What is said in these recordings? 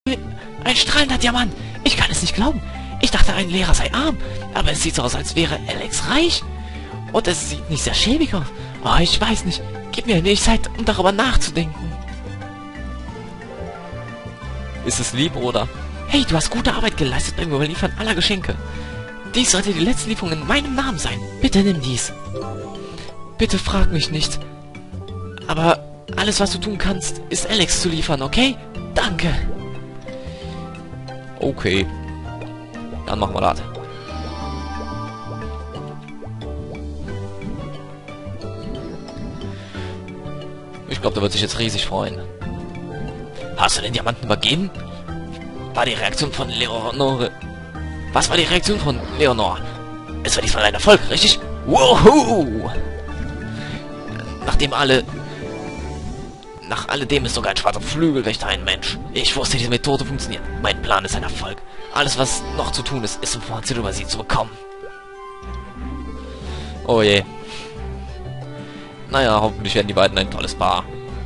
Ein strahlender Diamant. Ich kann es nicht glauben. Ich dachte, ein Lehrer sei arm. Aber es sieht so aus, als wäre Alex reich. Und es sieht nicht sehr schäbig aus. Oh, ich weiß nicht. Gib mir nicht Zeit, um darüber nachzudenken. Ist es lieb, oder? Hey, du hast gute Arbeit geleistet beim Überliefern aller Geschenke. Dies sollte die letzte Lieferung in meinem Namen sein. Bitte nimm dies. Bitte frag mich nicht. Aber alles, was du tun kannst, ist Alex zu liefern, okay? Danke. Okay. Dann machen wir das. Ich glaube, der wird sich jetzt riesig freuen. Hast du den Diamanten übergeben? War die Reaktion von Leonore... Was war die Reaktion von Leonore? Es war diesmal ein Erfolg, richtig? Woohoo! Nach alledem ist sogar ein schwarzer Flügelwächter ein Mensch. Ich wusste, diese Methode funktioniert. Mein Plan ist ein Erfolg. Alles, was noch zu tun ist, ist Informationen über sie zu bekommen. Oh je. Naja, hoffentlich werden die beiden ein tolles Paar.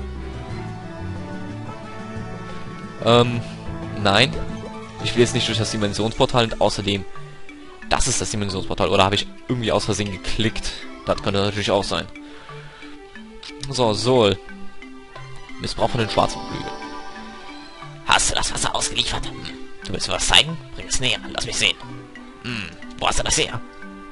Nein. Ich will jetzt nicht durch das Dimensionsportal und außerdem... Das ist das Dimensionsportal. Oder habe ich irgendwie aus Versehen geklickt? Das könnte natürlich auch sein. So, Sol. Missbrauch von den schwarzen Flügeln. Hast du das Wasser ausgeliefert? Du willst mir was zeigen? Bring es näher. Lass mich sehen. Wo hast du das her?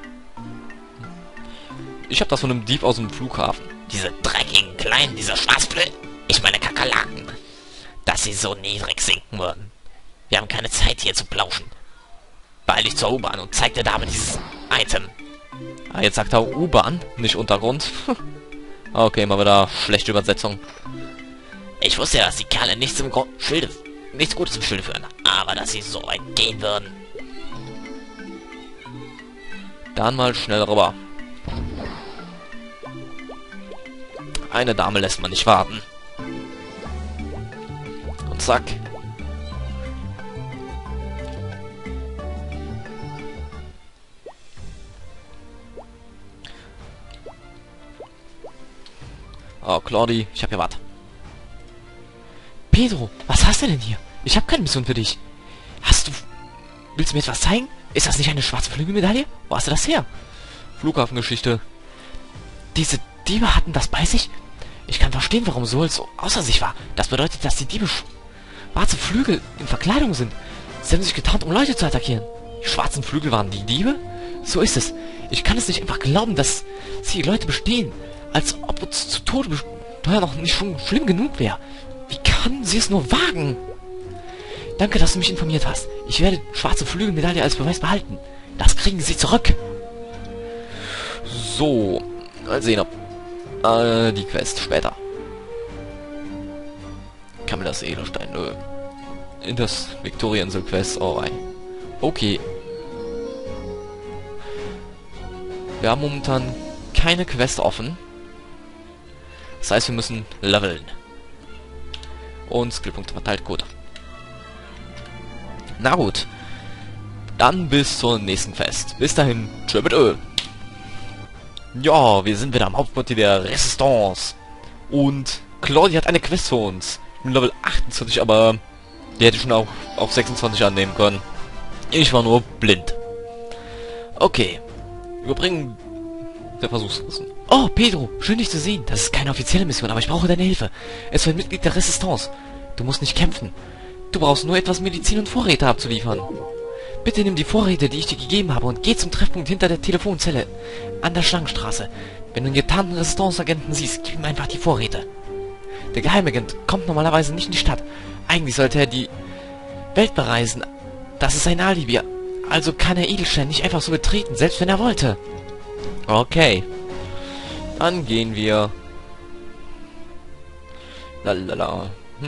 Ich habe das von einem Dieb aus dem Flughafen. Diese dreckigen Kleinen, diese Schwarzflügel. Ich meine Kakerlaken. Dass sie so niedrig sinken würden. Wir haben keine Zeit hier zu plauschen. Beeil dich zur U-Bahn und zeig der Dame dieses Item. Ah, jetzt sagt er U-Bahn, nicht Untergrund. Okay, mal wieder schlechte Übersetzung. Ich wusste ja, dass die Kerle nichts Gutes im Schilde führen. Aber dass sie so weit gehen würden. Dann mal schnell rüber. Eine Dame lässt man nicht warten. Und zack. Oh, Claudie, ich hab hier was. Pedro, was hast du denn hier? Ich habe keine Mission für dich. Willst du mir etwas zeigen? Ist das nicht eine schwarze Flügelmedaille? Wo hast du das her? Flughafengeschichte. Diese Diebe hatten das bei sich? Ich kann verstehen, warum Sol so außer sich war. Das bedeutet, dass die Diebe schwarze Flügel in Verkleidung sind. Sie haben sich getarnt, um Leute zu attackieren. Die schwarzen Flügel waren die Diebe? So ist es. Ich kann es nicht einfach glauben, dass sie Leute bestehen. Als ob uns zu Tode noch nicht schon schlimm genug wäre. Wie kann sie es nur wagen? Danke, dass du mich informiert hast. Ich werde schwarze Flügelmedaille als Beweis behalten. Das kriegen sie zurück. So. Mal sehen, ob... die Quest später. Kann mir das Edelstein... Nö. In das Victoria-Insel-Quest. Oh, rein. Okay. Wir haben momentan keine Quest offen. Das heißt, wir müssen leveln. Und Skillpunkte verteilt, gut. Na gut. Dann bis zur nächsten Quest. Bis dahin, tschö mit Ö. Ja, wir sind wieder am Hauptquartier der Resistance. Und Claudia hat eine Quest für uns. Ich bin Level 28, aber die hätte ich schon auch auf 26 annehmen können. Ich war nur blind. Okay. Überbringen der Versuchswissen. Oh, Pedro, schön dich zu sehen. Das ist keine offizielle Mission, aber ich brauche deine Hilfe. Es war ein Mitglied der Resistance. Du musst nicht kämpfen. Du brauchst nur etwas Medizin und Vorräte abzuliefern. Bitte nimm die Vorräte, die ich dir gegeben habe, und geh zum Treffpunkt hinter der Telefonzelle an der Schlangenstraße. Wenn du einen getarnten Resistance-Agenten siehst, gib ihm einfach die Vorräte. Der Geheimagent kommt normalerweise nicht in die Stadt. Eigentlich sollte er die Welt bereisen. Das ist sein Alibi. Also kann er Edelstein nicht einfach so betreten, selbst wenn er wollte. Okay. Dann gehen wir. Lalala.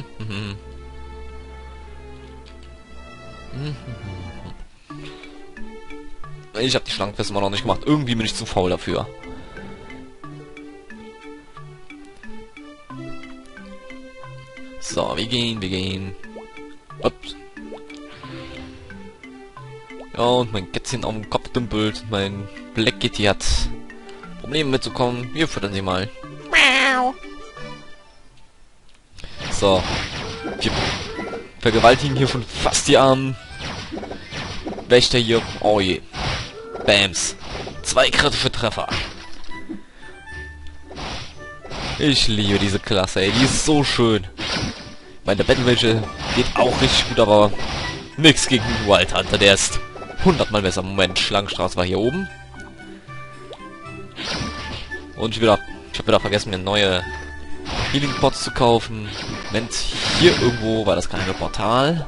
Ich habe die Schlangenquest immer noch nicht gemacht. Irgendwie bin ich zu faul dafür. So, wir gehen. Ups. Ja, und mein Kätzchen auf dem Kopf dümpelt. Mein Black Kitty hat Probleme mitzukommen. Wir füttern sie mal. So. vergewaltigen hier schon fast die armen Wächter hier. Oh je. Bams. 2 kritische Treffer. Ich liebe diese Klasse, ey. Die ist so schön. Meine Battle Rage geht auch richtig gut, aber nix gegen Wild Hunter. Der ist 100-mal besser. Moment, Schlangenstraße war hier oben. Und ich habe wieder vergessen, mir neue Healing Pots zu kaufen. Moment, hier irgendwo war das kleine Portal.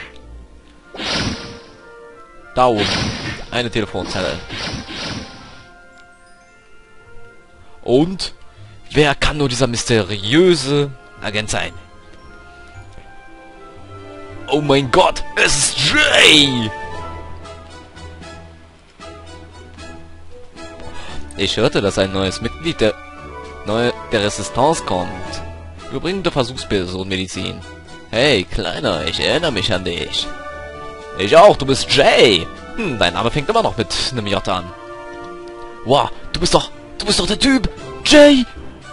Da oben. Eine Telefonzelle. Und wer kann nur dieser mysteriöse Agent sein? Oh mein Gott, es ist Jay! Ich hörte, dass ein neues Mitglied der Resistance kommt. Überbringende Versuchspersonenmedizin. Hey, Kleiner, ich erinnere mich an dich. Ich auch, du bist Jay. Dein Name fängt immer noch mit einem J an. Wow, du bist doch der Typ, Jay!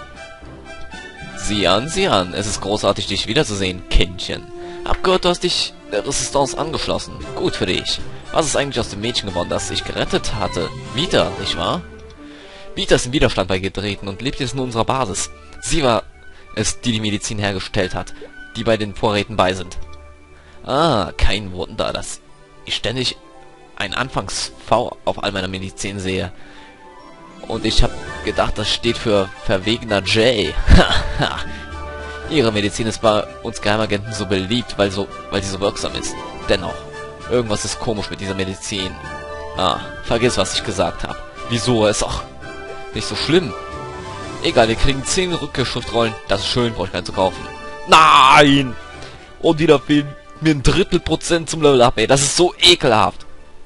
Sieh an, es ist großartig, dich wiederzusehen, Kindchen. Hab gehört, du hast dich der Resistance angeschlossen. Gut für dich. Was ist eigentlich aus dem Mädchen geworden, das ich gerettet hatte? Vita, nicht wahr? Vita ist in Widerstand beigetreten und lebt jetzt in unserer Basis. Sie war es, die Medizin hergestellt hat, die bei den Vorräten bei sind. Ah, kein Wunder, dass ich ständig ein Anfangs-V auf all meiner Medizin sehe. Und ich habe gedacht, das steht für verwegener Jay. Haha. Ihre Medizin ist bei uns Geheimagenten so beliebt, weil sie so wirksam ist. Dennoch, irgendwas ist komisch mit dieser Medizin. Ah, vergiss, was ich gesagt habe. Wieso? Ist auch nicht so schlimm. Egal, wir kriegen 10 Rückkehrschriftrollen. Das ist schön, brauche ich keinen zu kaufen. Nein! Und wieder fehlen mir ein Drittel% zum Level Up, ey. Das ist so ekelhaft.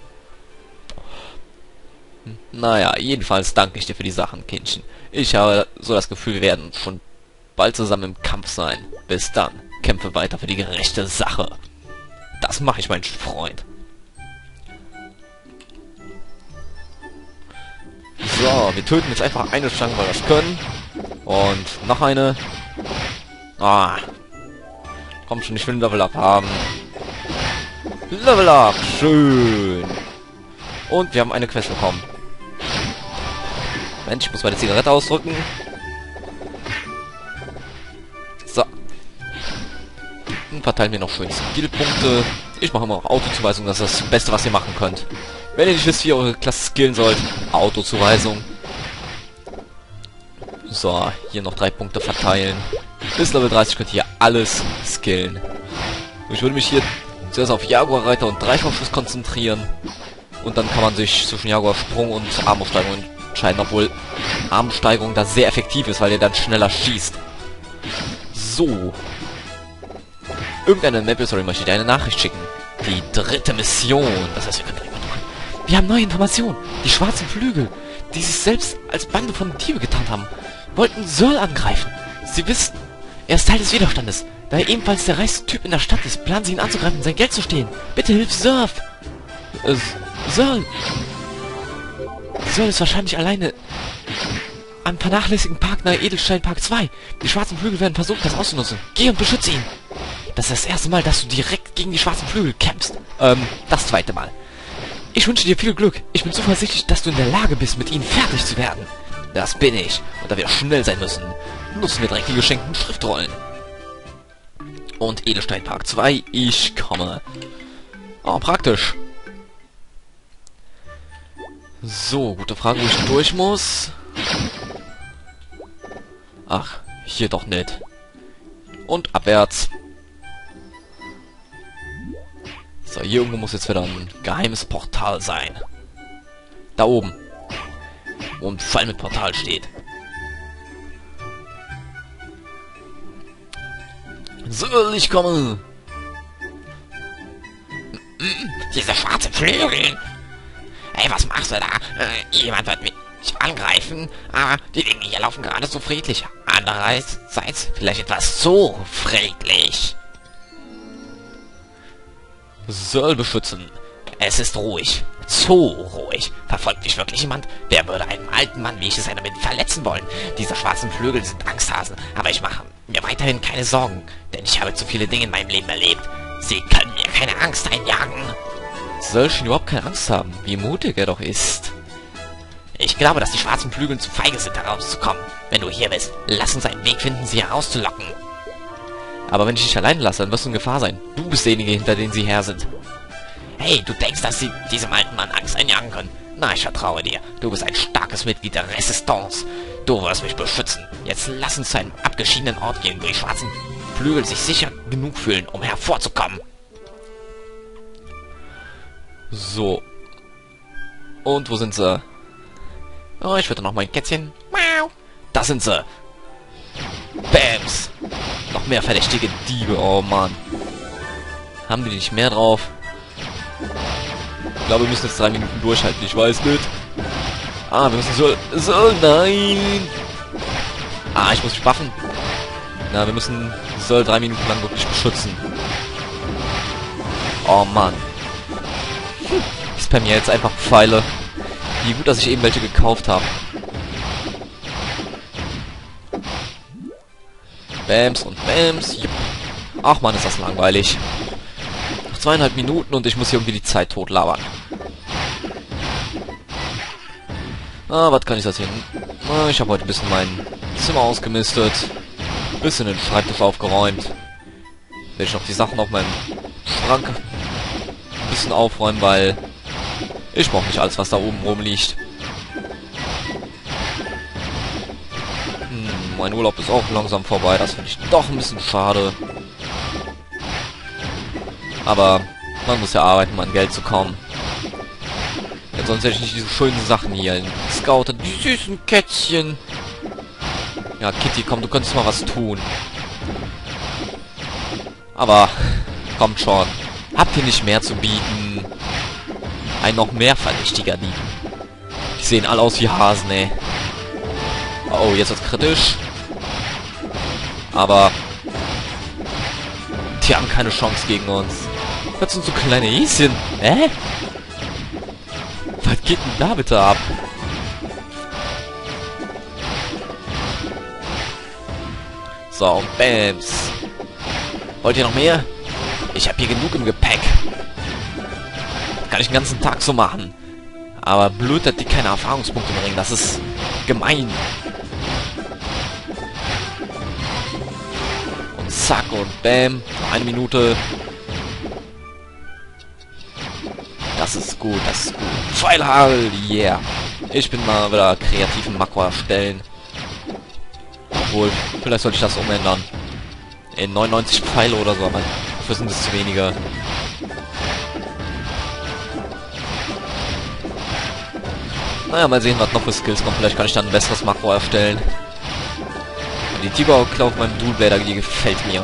Naja, jedenfalls danke ich dir für die Sachen, Kindchen. Ich habe so das Gefühl, wir werden schon bald zusammen im Kampf sein. Bis dann. Kämpfe weiter für die gerechte Sache. Das mache ich, mein Freund. So, wir töten jetzt einfach eine Schlange, weil wir das können. Und noch eine. Ah. Komm schon, ich will ein Level Up haben. Level Up. Schön. Und wir haben eine Quest bekommen. Mensch, ich muss meine Zigarette ausdrücken. So. Und verteilen wir noch schön Skillpunkte. Ich mache immer noch Autozuweisung, das ist das Beste, was ihr machen könnt. Wenn ihr nicht wisst, wie ihr eure Klasse skillen sollt, Autozuweisung. So, hier noch 3 Punkte verteilen. Bis Level 30 könnt ihr alles skillen. Ich würde mich hier zuerst auf Jaguar-Reiter und Dreifachschuss konzentrieren. Und dann kann man sich zwischen Jaguar-Sprung und Armbruststeigerung entscheiden, obwohl Armsteigerung da sehr effektiv ist, weil ihr dann schneller schießt. So. Irgendeine Maple-Story möchte dir eine Nachricht schicken. Die 3. Mission. Das heißt, wir können drüber drücken. Wir haben neue Informationen. Die schwarzen Flügel, die sich selbst als Bande von Diebe getan haben, wollten Searle angreifen. Sie wissen, er ist Teil des Widerstandes. Da er ebenfalls der reichste Typ in der Stadt ist, planen sie ihn anzugreifen und sein Geld zu stehlen. Bitte hilf Searle. Searle ist wahrscheinlich alleine am vernachlässigten Park nahe Edelsteinpark 2. Die schwarzen Flügel werden versuchen, das auszunutzen. Geh und beschütze ihn. Das ist das erste Mal, dass du direkt gegen die schwarzen Flügel kämpfst. Das zweite Mal. Ich wünsche dir viel Glück. Ich bin zuversichtlich, dass du in der Lage bist, mit ihnen fertig zu werden. Das bin ich. Und da wir schnell sein müssen, nutzen wir direkt die geschenkten Schriftrollen. Und Edelsteinpark 2, ich komme. Oh, praktisch. So, gute Frage, wo ich durch muss. Ach, hier doch nicht. Und abwärts. So, hier irgendwo muss jetzt wieder ein geheimes Portal sein. Da oben. Wo ein Pfeil mit Portal steht. So, ich komme. Diese schwarze Flügel. Hey, was machst du da? Jemand wird mich angreifen, aber die Dinge hier laufen gerade so friedlich. Andererseits vielleicht etwas zu friedlich. Soll beschützen. Es ist ruhig. Zu ruhig. Verfolgt mich wirklich jemand? Wer würde einen alten Mann, wie ich es einer bin, verletzen wollen? Diese schwarzen Flügel sind Angsthasen, aber ich mache mir weiterhin keine Sorgen, denn ich habe zu viele Dinge in meinem Leben erlebt. Sie können mir keine Angst einjagen. Soll ich überhaupt keine Angst haben, wie mutig er doch ist. Ich glaube, dass die schwarzen Flügel zu feige sind, herauszukommen. Wenn du hier bist, lass uns einen Weg finden, sie herauszulocken. Aber wenn ich dich allein lasse, dann wirst du in Gefahr sein. Du bist derjenige, hinter den sie her sind. Hey, du denkst, dass sie diesem alten Mann Angst einjagen können? Na, ich vertraue dir. Du bist ein starkes Mitglied der Resistance. Du wirst mich beschützen. Jetzt lass uns zu einem abgeschiedenen Ort gehen, wo die schwarzen Flügel sich sicher genug fühlen, um hervorzukommen. So. Und wo sind sie? Oh, ich würde noch mein Kätzchen. Da sind sie. Bams. Noch mehr verdächtige Diebe. Oh, Mann. Haben die nicht mehr drauf? Ich glaube, wir müssen jetzt 3 Minuten durchhalten. Ich weiß nicht. Ah, wir müssen so, nein. Ah, ich muss mich buffen. Na, wir müssen Soll 3 Minuten lang wirklich beschützen. Oh, Mann. Ich spam mir jetzt einfach Pfeile. Wie gut, dass ich eben welche gekauft habe. Bams und Bams. Jupp. Ach man, ist das langweilig. Noch 2,5 Minuten und ich muss hier irgendwie die Zeit totlabern. Ah, was kann ich das hin? Ah, ich habe heute ein bisschen mein Zimmer ausgemistet. Bisschen den Schreibtisch aufgeräumt. Werde ich noch die Sachen auf meinem Schrank ein bisschen aufräumen, weil ich brauche nicht alles, was da oben rumliegt. Mein Urlaub ist auch langsam vorbei. Das finde ich doch ein bisschen schade. Aber man muss ja arbeiten, um an Geld zu kommen. Denn sonst hätte ich nicht diese schönen Sachen hier. In Scout, die süßen Kätzchen. Ja, Kitty, komm, du könntest mal was tun. Aber kommt schon. Habt ihr nicht mehr zu bieten? Ein noch mehr verdächtiger Dieb. Die sehen alle aus wie Hasen, ey. Oh, jetzt wird's kritisch. Aber die haben keine Chance gegen uns. Das sind so kleine Häschen. Hä? Was geht denn da bitte ab? So, und Bams. Wollt ihr noch mehr? Ich habe hier genug im Gepäck. Kann ich den ganzen Tag so machen. Aber blöd, dass die keine Erfahrungspunkte bringen. Das ist gemein. Und zack und bam. Noch 1 Minute. Das ist gut, das ist gut. Pfeilhagel, yeah. Ich bin mal wieder kreativ im Makro erstellen. Obwohl, vielleicht sollte ich das umändern. In 99 Pfeile oder so, aber dafür sind es zu wenige. Naja, mal sehen, was noch für Skills kommt. Vielleicht kann ich dann ein besseres Makro erstellen. Und die Tiger-Klaue auf meinem Dual-Blader, die gefällt mir.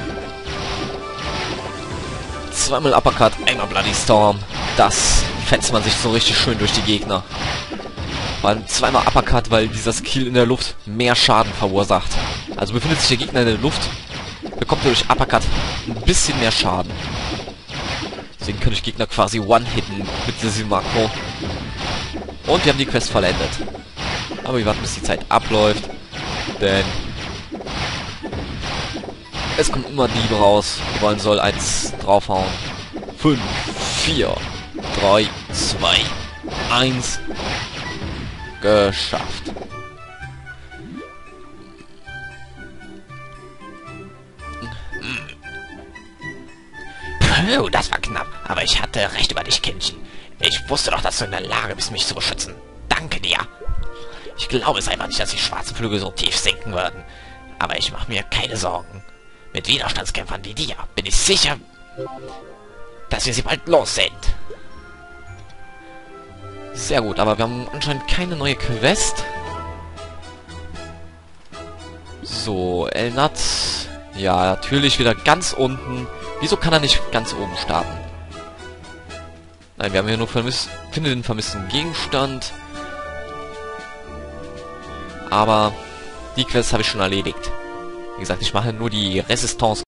2-mal Uppercut, einmal Bloody Storm. Das fetzt man sich so richtig schön durch die Gegner. Vor allem 2-mal Uppercut, weil dieser Skill in der Luft mehr Schaden verursacht. Also befindet sich der Gegner in der Luft, bekommt er durch Uppercut ein bisschen mehr Schaden. Deswegen kann ich Gegner quasi one-hitten mit diesem Makro. Und wir haben die Quest vollendet. Aber wir warten, bis die Zeit abläuft. Denn es kommen immer Diebe raus. Die wollen Soll 1 draufhauen. 5, 4, 3, 2, 1. Geschafft. Puh, das war knapp. Aber ich hatte recht über dich, Kindchen. Ich wusste doch, dass du in der Lage bist, mich zu beschützen. Danke dir. Ich glaube es einfach nicht, dass die schwarzen Flügel so tief sinken würden. Aber ich mache mir keine Sorgen. Mit Widerstandskämpfern wie dir bin ich sicher, dass wir sie bald los sind. Sehr gut, aber wir haben anscheinend keine neue Quest. So, Elnat. Ja, natürlich wieder ganz unten. Wieso kann er nicht ganz oben starten? Nein, wir haben hier nur finde den vermissten Gegenstand. Aber die Quest habe ich schon erledigt. Wie gesagt, ich mache nur die Resistance